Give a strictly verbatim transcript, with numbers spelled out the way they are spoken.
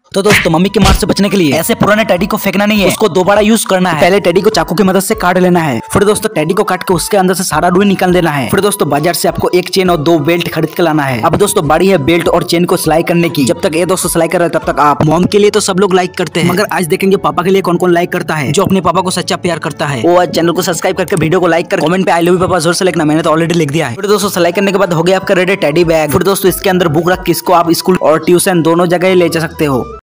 तो दोस्तों मम्मी की मार से बचने के लिए ऐसे पुराने टेडी को फेंकना नहीं है, उसको दोबारा यूज करना है। पहले टेडी को चाकू की मदद से काट लेना है, फिर दोस्तों टेडी को काट के उसके अंदर से सारा रुई निकाल देना है। फिर दोस्तों बाजार से आपको एक चेन और दो बेल्ट खरीद के लाना है। अब दोस्तों बारी है बेल्ट और चेन को सिलाई करने की। जब तक ये दोस्तों सिलाई कर रहे हैं तब तक आप मॉम के लिए तो सब लोग लाइक करते हैं, मगर आज देखेंगे पापा के लिए कौन कौन लाइक करता है, जो अपने पापा को सच्चा प्यार करता है। वो आज चैनल को सब्सक्राइब करके वीडियो को लाइक कर कमेंट पे आई लव यू पापा जोर से लिखना, मैंने तो ऑलरेडी लिख दिया है। फिर दोस्तों सिलाई करने के बाद हो गया आपका रेडी टेडी बैग। फिर दोस्तों इसके अंदर बुक रख के इसको आप स्कूल और ट्यूशन दोनों जगह ले जा सकते हो।